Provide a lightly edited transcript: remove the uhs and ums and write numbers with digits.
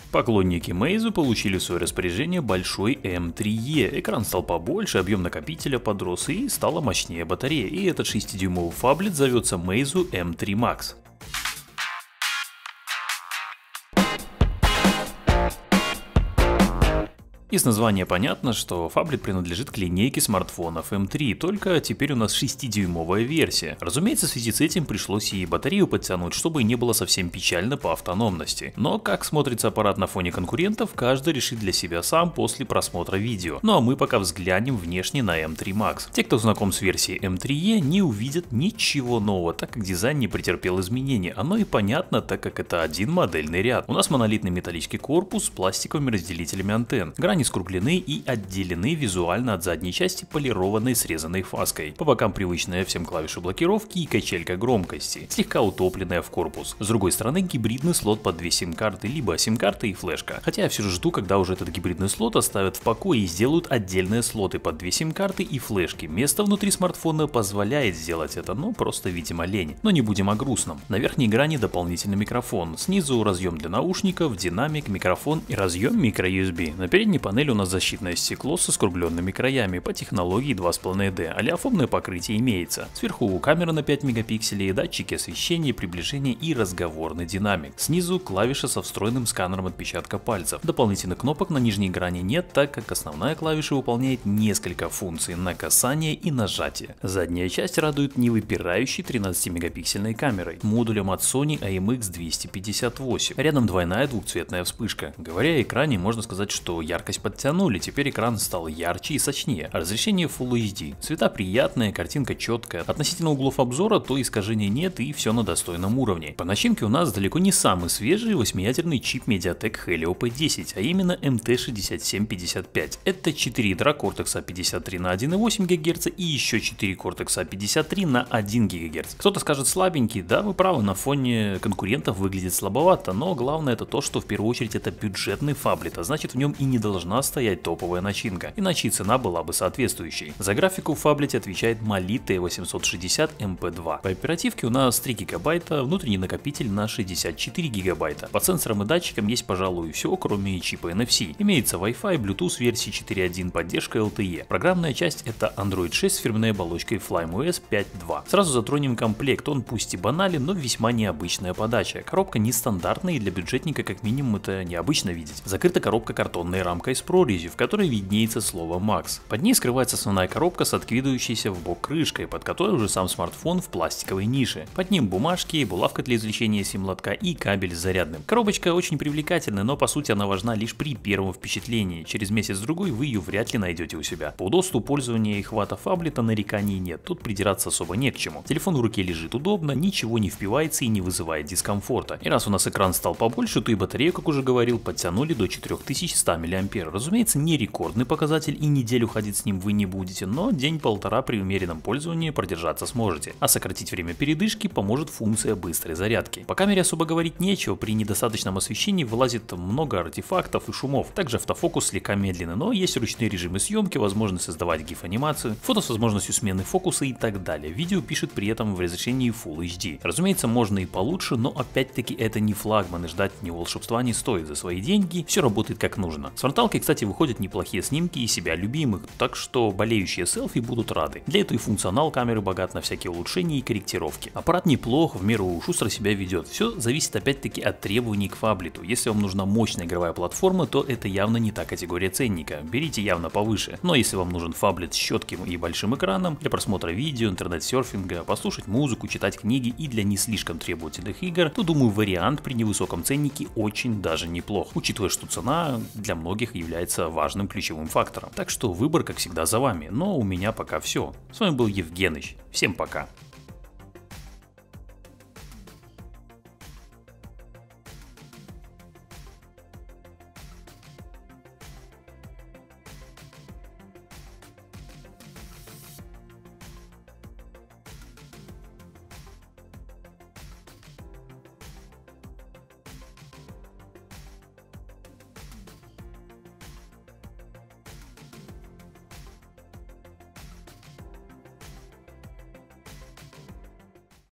Поклонники Meizu получили в свое распоряжение большой M3E. Экран стал побольше, объем накопителя подрос и стала мощнее батарея. И этот 6-дюймовый фаблет зовется Meizu M3 Max. Из названия понятно, что фаблет принадлежит к линейке смартфонов M3, только теперь у нас 6-дюймовая версия. Разумеется, в связи с этим пришлось и батарею подтянуть, чтобы не было совсем печально по автономности. Но как смотрится аппарат на фоне конкурентов, каждый решит для себя сам после просмотра видео. Ну а мы пока взглянем внешне на M3 Max. Те, кто знаком с версией M3E, не увидят ничего нового, так как дизайн не претерпел изменений. Оно и понятно, так как это один модельный ряд. У нас монолитный металлический корпус с пластиковыми разделителями антенн. Грани скруглены и отделены визуально от задней части полированной срезанной фаской. По бокам привычная всем клавиши блокировки и качелька громкости, слегка утопленная в корпус. С другой стороны гибридный слот под две сим-карты, либо сим-карта и флешка. Хотя я все же жду, когда уже этот гибридный слот оставят в покое и сделают отдельные слоты под две сим-карты и флешки. Место внутри смартфона позволяет сделать это, но просто видимо лень. Но не будем о грустном. На верхней грани дополнительный микрофон. Снизу разъем для наушников, динамик, микрофон и разъем microUSB. На передней панели у нас защитное стекло со скругленными краями по технологии 2,5D. Олеофобное покрытие имеется. Сверху камера на 5 мегапикселей, датчики освещения, приближения и разговорный динамик. Снизу клавиша со встроенным сканером отпечатка пальцев. Дополнительных кнопок на нижней грани нет, так как основная клавиша выполняет несколько функций на касание и нажатие. Задняя часть радует не выпирающей 13-мегапиксельной камерой, модулем от Sony IMX258. Рядом двойная двухцветная вспышка. Говоря о экране, можно сказать, что яркость подтянули, теперь экран стал ярче и сочнее. Разрешение Full HD. Цвета приятные, картинка четкая. Относительно углов обзора то искажений нет и все на достойном уровне. По начинке у нас далеко не самый свежий 8-ядерный чип MediaTek Helio P10, а именно MT6755. Это 4 ядра Cortex A53 на 1,8 ГГц и еще 4 Cortex A53 на 1 ГГц. Кто-то скажет слабенький, да, вы правы, на фоне конкурентов выглядит слабовато, но главное это то, что в первую очередь это бюджетный фаблет, а значит в нем и не должна стоять топовая начинка, иначе цена была бы соответствующей. За графику в фаблете отвечает Mali T860 MP2. По оперативке у нас 3 гигабайта, внутренний накопитель на 64 гигабайта. По сенсорам и датчикам есть, пожалуй, все, кроме чипа NFC. Имеется Wi-Fi, Bluetooth версии 4.1, поддержка LTE. Программная часть это Android 6 с фирменной оболочкой FlymeOS 5.2. Сразу затронем комплект, он пусть и банален, но весьма необычная подача. Коробка нестандартная и для бюджетника как минимум это необычно видеть. Закрыта коробка картонной рамкой с прорезью, в которой виднеется слово Max. Под ней скрывается основная коробка с откидывающейся в бок крышкой, под которой уже сам смартфон в пластиковой нише. Под ним бумажки, булавка для извлечения сим-лотка и кабель с зарядным. Коробочка очень привлекательная, но по сути она важна лишь при первом впечатлении. Через месяц-другой вы ее вряд ли найдете у себя. По удобству пользования и хвата фаблета нареканий нет, тут придираться особо не к чему. Телефон в руке лежит удобно, ничего не впивается и не вызывает дискомфорта. И раз у нас экран стал побольше, то и батарею, как уже говорил, подтянули до 4100 мАh. Разумеется, не рекордный показатель и неделю ходить с ним вы не будете, но день-полтора при умеренном пользовании продержаться сможете. А сократить время передышки поможет функция быстрой зарядки. По камере особо говорить нечего, при недостаточном освещении вылазит много артефактов и шумов. Также автофокус слегка медленный, но есть ручные режимы съемки, возможность создавать GIF-анимацию, фото с возможностью смены фокуса и так далее. Видео пишет при этом в разрешении Full HD. Разумеется, можно и получше, но опять-таки это не флагман и ждать ни волшебства не стоит. За свои деньги все работает как нужно. С фронталкой, кстати, выходят неплохие снимки и себя любимых, так что болеющие селфи будут рады. Для этого и функционал камеры богат на всякие улучшения и корректировки. Аппарат неплох, в меру шустро себя ведет. Все зависит опять-таки от требований к фаблету. Если вам нужна мощная игровая платформа, то это явно не та категория ценника. Берите явно повыше. Но если вам нужен фаблет с четким и большим экраном для просмотра видео, интернет-серфинга, послушать музыку, читать книги и для не слишком требовательных игр, то думаю вариант при невысоком ценнике очень даже неплох, учитывая, что цена для многих является важным ключевым фактором. Так что выбор как всегда за вами, но у меня пока все. С вами был Евгеныч, всем пока.